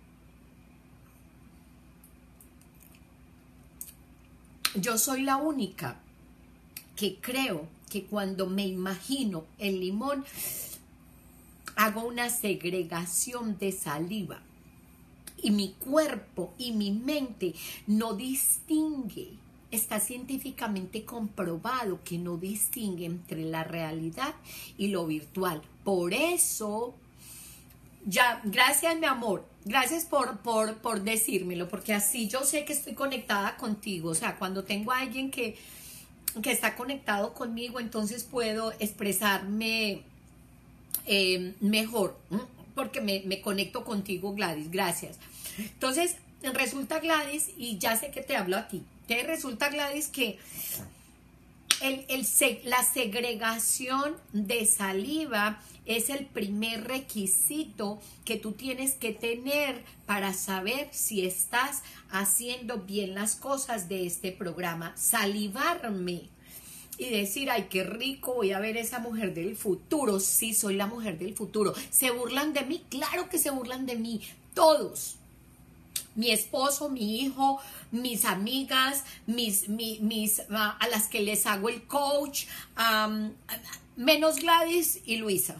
Yo soy la única que creo que cuando me imagino el limón, hago una segregación de saliva. Y mi cuerpo y mi mente no distingue. Está científicamente comprobado que no distingue entre la realidad y lo virtual. Por eso, ya, gracias mi amor, gracias por, por, por decírmelo, porque así yo sé que estoy conectada contigo. O sea, cuando tengo a alguien que, que está conectado conmigo, entonces puedo expresarme eh, mejor, ¿m? Porque me, me conecto contigo, Gladys, gracias. Entonces, resulta, Gladys, y ya sé que te hablo a ti, te resulta, Gladys, que el, el, la segregación de saliva es el primer requisito que tú tienes que tener para saber si estás haciendo bien las cosas de este programa. Salivarme y decir, ay, qué rico, voy a ver esa mujer del futuro. Sí, soy la mujer del futuro. ¿Se burlan de mí? Claro que se burlan de mí, todos. Mi esposo, mi hijo, mis amigas, mis, mis, mis uh, a las que les hago el coach, um, menos Gladys y Luisa.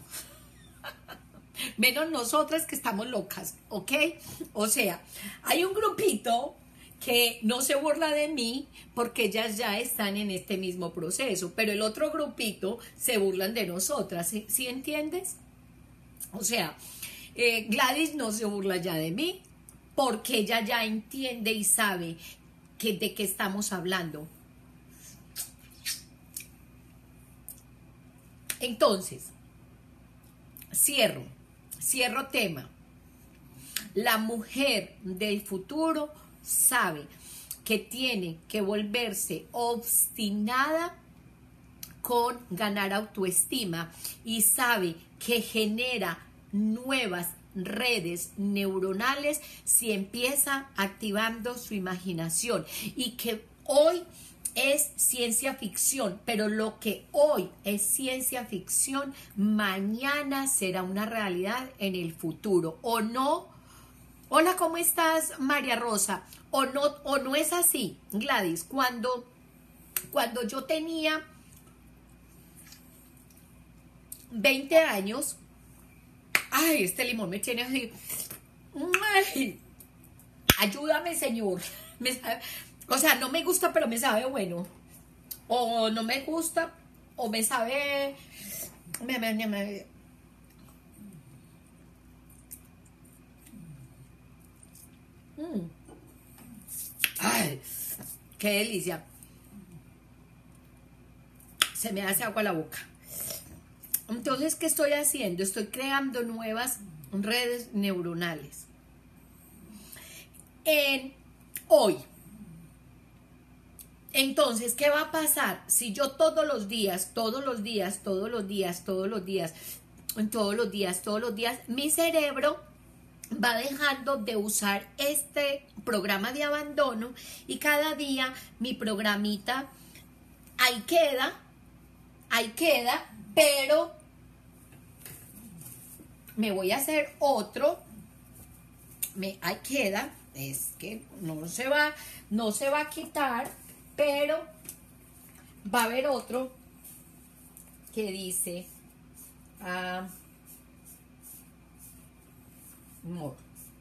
Menos nosotras que estamos locas, ¿ok? O sea, hay un grupito que no se burla de mí porque ellas ya están en este mismo proceso, pero el otro grupito se burlan de nosotras, ¿sí, ¿sí entiendes? O sea, eh, Gladys no se burla ya de mí porque ella ya entiende y sabe que, de qué estamos hablando. Entonces, cierro, cierro tema. La mujer del futuro sabe que tiene que volverse obstinada con ganar autoestima y sabe que genera nuevas redes neuronales si empieza activando su imaginación, y que hoy es ciencia ficción, pero lo que hoy es ciencia ficción, mañana será una realidad en el futuro, ¿o no? Hola, ¿cómo estás, María Rosa? ¿O no, o no es así, Gladys? Cuando, cuando yo tenía veinte años, ay, este limón me tiene así, ay, ayúdame, Señor. Me sabe, o sea, no me gusta, pero me sabe bueno. O no me gusta, o me sabe... Me, me, me, me, mm. Ay, qué delicia. Se me hace agua la boca. Entonces, ¿qué estoy haciendo? Estoy creando nuevas redes neuronales. En hoy. Entonces, ¿qué va a pasar si yo todos los días, todos los días, todos los días, todos los días, todos los días, todos los días, mi cerebro va dejando de usar este programa de abandono y cada día mi programita ahí queda, ahí queda, pero me voy a hacer otro, me, ahí queda, es que no se va, no se va a quitar, pero va a haber otro que dice uh, more.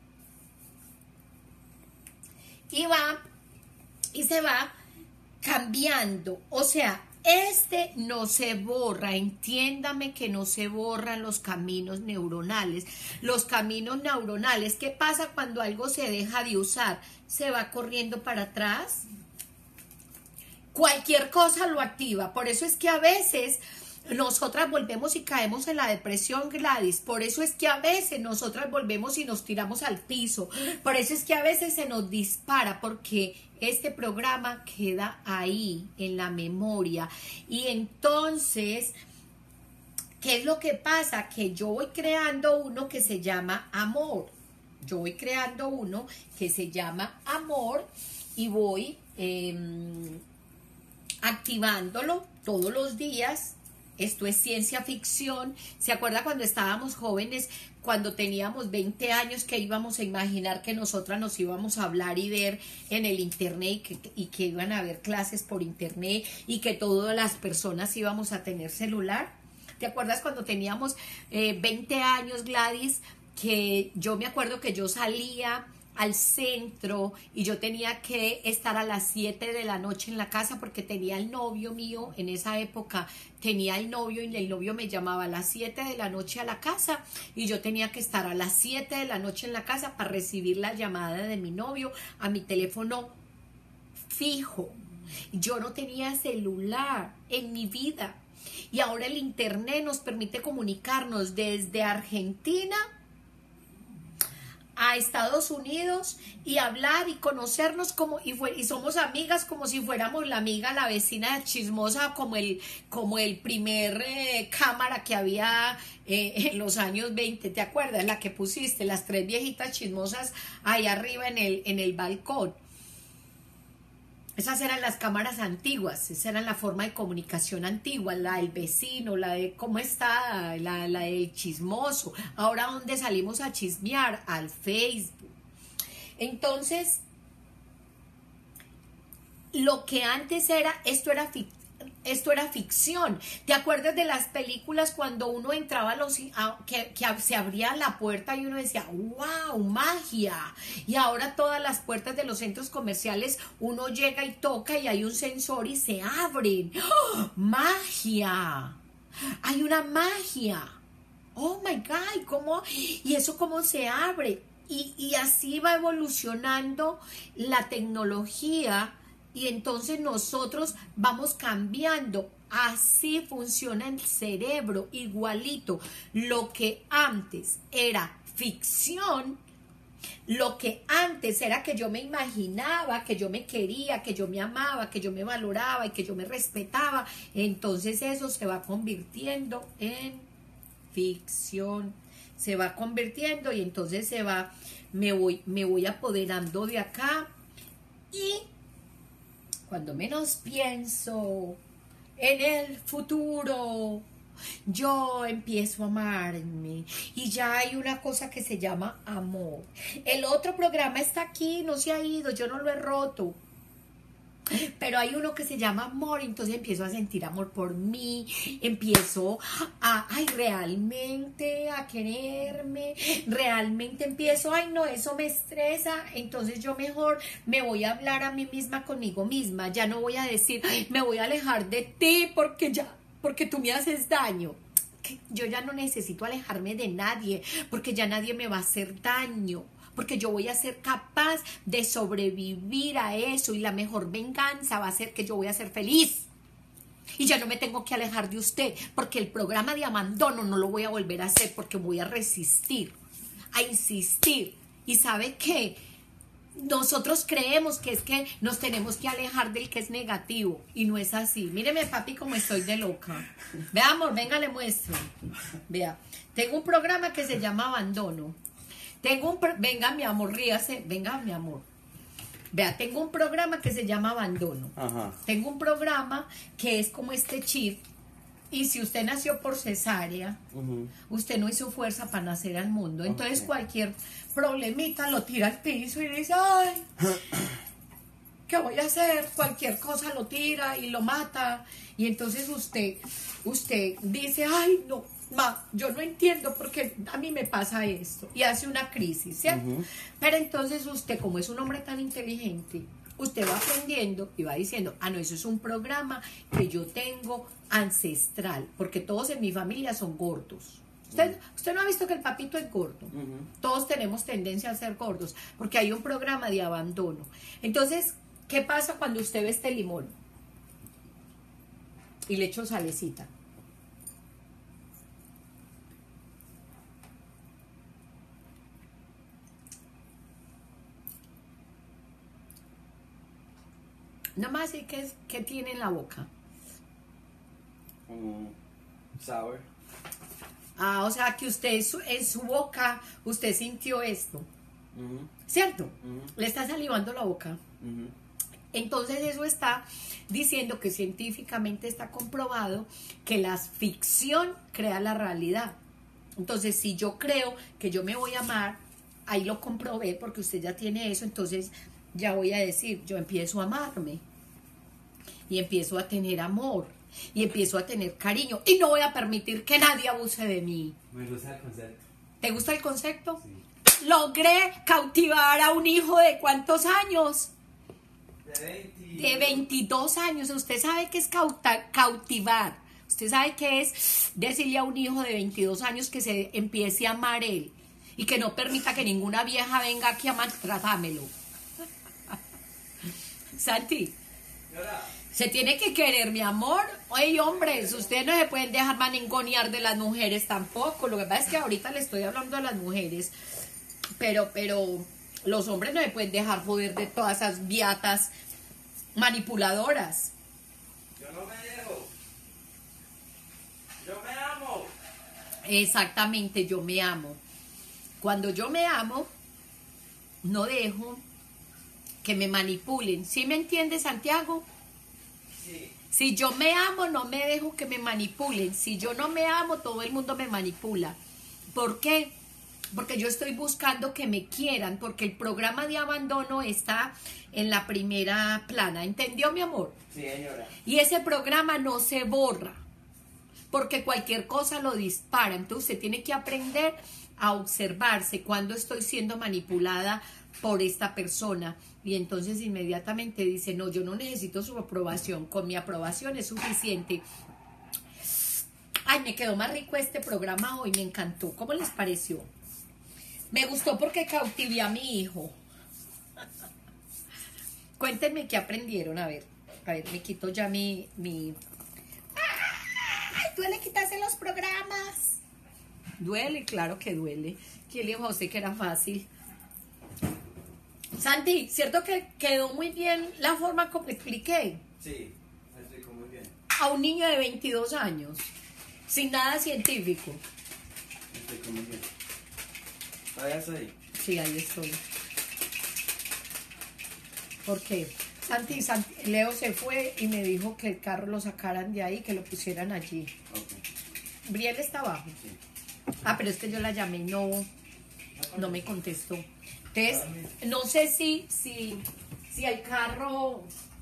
Y va, y se va cambiando, o sea, este no se borra, entiéndame que no se borran los caminos neuronales. Los caminos neuronales, ¿qué pasa cuando algo se deja de usar? Se va corriendo para atrás. Cualquier cosa lo activa, por eso es que a veces nosotras volvemos y caemos en la depresión, Gladys, por eso es que a veces nosotras volvemos y nos tiramos al piso, por eso es que a veces se nos dispara, porque este programa queda ahí en la memoria. Y entonces, ¿qué es lo que pasa? Que yo voy creando uno que se llama amor, yo voy creando uno que se llama amor y voy... Eh, activándolo todos los días, esto es ciencia ficción. ¿Se acuerda cuando estábamos jóvenes, cuando teníamos veinte años, que íbamos a imaginar que nosotras nos íbamos a hablar y ver en el internet y que, y que iban a haber clases por internet y que todas las personas íbamos a tener celular? ¿Te acuerdas cuando teníamos eh, veinte años, Gladys? Que yo me acuerdo que yo salía al centro y yo tenía que estar a las siete de la noche en la casa porque tenía el novio mío, en esa época tenía el novio y el novio me llamaba a las siete de la noche a la casa y yo tenía que estar a las siete de la noche en la casa para recibir la llamada de mi novio a mi teléfono fijo. Yo no tenía celular en mi vida y ahora el internet nos permite comunicarnos desde Argentina a Estados Unidos y hablar y conocernos como y, fue, y somos amigas como si fuéramos la amiga, la vecina chismosa, como el como el primer eh, cámara que había eh, en los años veinte, ¿te acuerdas? La que pusiste, las tres viejitas chismosas ahí arriba en el, en el balcón. Esas eran las cámaras antiguas, esa era la forma de comunicación antigua, la del vecino, la de cómo está, la, la del chismoso. Ahora, ¿dónde salimos a chismear? Al Facebook. Entonces, lo que antes era, esto era ficción. Esto era ficción. ¿Te acuerdas de las películas cuando uno entraba a los a, que, que se abría la puerta y uno decía, wow, magia? Y ahora todas las puertas de los centros comerciales uno llega y toca y hay un sensor y se abren. ¡Oh, magia! Hay una magia. Oh my God, ¿cómo? ¿Y eso cómo se abre? Y, y así va evolucionando la tecnología. Y entonces nosotros vamos cambiando. Así funciona el cerebro, igualito. Lo que antes era ficción, lo que antes era que yo me imaginaba, que yo me quería, que yo me amaba, que yo me valoraba y que yo me respetaba, entonces eso se va convirtiendo en ficción. Se va convirtiendo y entonces se va, me voy, me voy apoderando de acá y cuando menos pienso en el futuro, yo empiezo a amarme y ya hay una cosa que se llama amor. El otro programa está aquí, no se ha ido, yo no lo he roto. Pero hay uno que se llama amor, entonces empiezo a sentir amor por mí, empiezo a, ay, realmente a quererme, realmente empiezo, ay, no, eso me estresa, entonces yo mejor me voy a hablar a mí misma conmigo misma, ya no voy a decir, ay, me voy a alejar de ti porque ya, porque tú me haces daño. Yo ya no necesito alejarme de nadie, porque ya nadie me va a hacer daño. Porque yo voy a ser capaz de sobrevivir a eso y la mejor venganza va a ser que yo voy a ser feliz. Y ya no me tengo que alejar de usted, porque el programa de abandono no lo voy a volver a hacer porque voy a resistir, a insistir. ¿Y sabe qué? Nosotros creemos que es que nos tenemos que alejar del que es negativo y no es así. Míreme, papi, como estoy de loca. Vea, amor, venga, le muestro. Vea, tengo un programa que se llama Abandono. Tengo un, venga mi amor, ríase, venga mi amor. Vea, tengo un programa que se llama Abandono. Ajá. Tengo un programa que es como este chip. Y si usted nació por cesárea, uh-huh. usted no hizo fuerza para nacer al mundo. Entonces okay. cualquier problemita lo tira al piso y dice, ay, ¿qué voy a hacer? Cualquier cosa lo tira y lo mata. Y entonces usted, usted dice, ay, no. Ma, yo no entiendo por qué a mí me pasa esto y hace una crisis, ¿cierto? Uh-huh. Pero entonces usted, como es un hombre tan inteligente, usted va aprendiendo y va diciendo, ah, no, eso es un programa que yo tengo ancestral, porque todos en mi familia son gordos. Usted, uh-huh. usted no ha visto que el papito es gordo. Uh-huh. Todos tenemos tendencia a ser gordos, porque hay un programa de abandono. Entonces, ¿qué pasa cuando usted ve este limón? Y le echo salecita. Nada más, ¿y qué, qué tiene en la boca? Um, sour. Ah, o sea, que usted en su, en su boca, usted sintió esto. Uh-huh. ¿Cierto? Uh-huh. Le está salivando la boca. Uh-huh. Entonces eso está diciendo que científicamente está comprobado que la ficción crea la realidad. Entonces, si yo creo que yo me voy a amar, ahí lo comprobé porque usted ya tiene eso, entonces ya voy a decir, yo empiezo a amarme y empiezo a tener amor y empiezo a tener cariño y no voy a permitir que nadie abuse de mí. Me gusta el concepto. ¿Te gusta el concepto? Sí. Logré cautivar a un hijo de ¿cuántos años? De veinte. De veintidós años. Usted sabe qué es cauta, cautivar. Usted sabe qué es decirle a un hijo de veintidós años que se empiece a amar él y que no permita que ninguna vieja venga aquí a maltratármelo. Santi, se tiene que querer, mi amor. Oye, hombres, ustedes no se pueden dejar maningonear de las mujeres tampoco. Lo que pasa es que ahorita le estoy hablando a las mujeres, pero, pero los hombres no se pueden dejar joder de todas esas viatas manipuladoras. Yo no me dejo. Yo me amo. Exactamente, yo me amo. Cuando yo me amo, no dejo que me manipulen. ¿Sí me entiende, Santiago? Sí. Si yo me amo, no me dejo que me manipulen. Si yo no me amo, todo el mundo me manipula. ¿Por qué? Porque yo estoy buscando que me quieran, porque el programa de abandono está en la primera plana. ¿Entendió, mi amor? Sí, señora. Y ese programa no se borra, porque cualquier cosa lo dispara. Entonces usted tiene que aprender a observarse cuando estoy siendo manipulada por esta persona. Y entonces inmediatamente dice, no, yo no necesito su aprobación, con mi aprobación es suficiente. Ay, me quedó más rico este programa hoy, me encantó. ¿Cómo les pareció? Me gustó porque cautivé a mi hijo. Cuéntenme qué aprendieron, a ver. A ver, me quito ya mi... mi... ¡Ay, duele quitarse los programas! Duele, claro que duele. ¿Quién le dijo a usted que era fácil? Santi, ¿cierto que quedó muy bien la forma como expliqué? Sí, me explico muy bien. A un niño de veintidós años, sin nada científico. Me explico muy bien. ¿Todavía estoy? Sí, ahí estoy. ¿Por qué? Santi, Santi, Leo se fue y me dijo que el carro lo sacaran de ahí, que lo pusieran allí. Ok. Briel está abajo. Sí. Ah, pero es que yo la llamé y no, no me contestó. Entonces, no sé si, si, si el carro...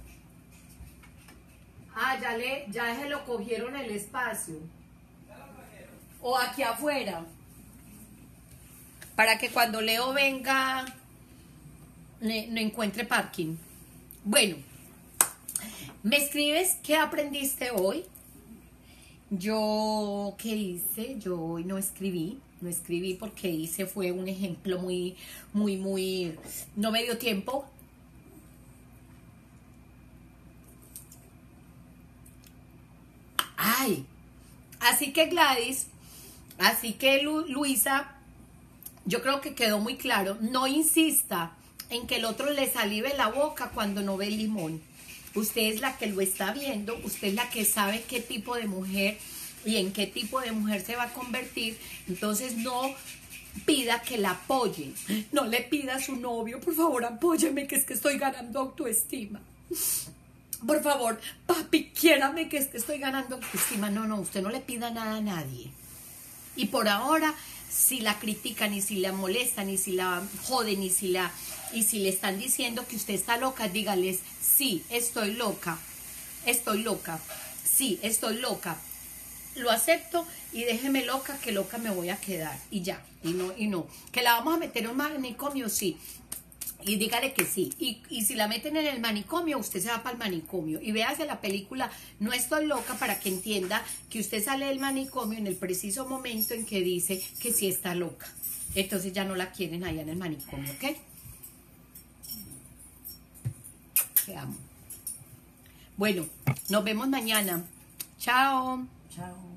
Ah, ya, le, ya se lo cogieron el espacio. O aquí afuera. Para que cuando Leo venga, ne, no encuentre parking. Bueno, me escribes qué aprendiste hoy. Yo, ¿qué hice? Yo hoy no escribí, no escribí porque hice, fue un ejemplo muy, muy, muy, no me dio tiempo. Ay, así que Gladys, así que Lu, Luisa, yo creo que quedó muy claro, no insista en que el otro le salive la boca cuando no ve el limón. Usted es la que lo está viendo, usted es la que sabe qué tipo de mujer y en qué tipo de mujer se va a convertir. Entonces no pida que la apoye. No le pida a su novio, por favor, apóyeme, que es que estoy ganando autoestima. Por favor, papi, quiérame, que es que estoy ganando autoestima. No, no, usted no le pida nada a nadie. Y por ahora, si la critican, y si la molestan, y si la joden, y si la... y si le están diciendo que usted está loca, dígales, sí, estoy loca, estoy loca, sí, estoy loca, lo acepto y déjeme loca, que loca me voy a quedar, y ya, y no, y no, que la vamos a meter en un manicomio, sí, y dígale que sí, y, y si la meten en el manicomio, usted se va para el manicomio, y véase la película No estoy loca, para que entienda que usted sale del manicomio en el preciso momento en que dice que sí está loca, entonces ya no la quieren allá en el manicomio, ¿ok? Te amo. Bueno, nos vemos mañana. Chao. Chao.